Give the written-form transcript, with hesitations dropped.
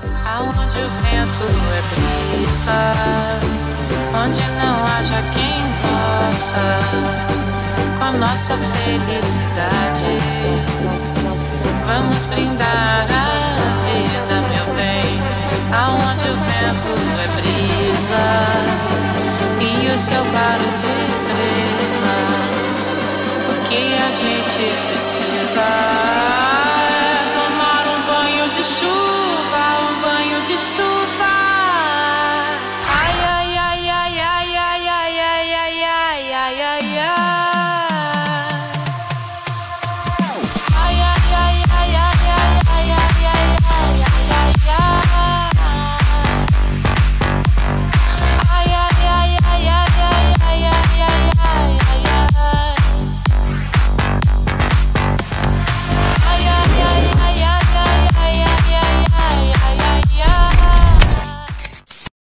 Aonde o vento é brisa, onde não haja quem possa, com a nossa felicidade, vamos brindar a vida, meu bem. Aonde o vento é brisa e o céu claro de estrelas, o que a gente precisa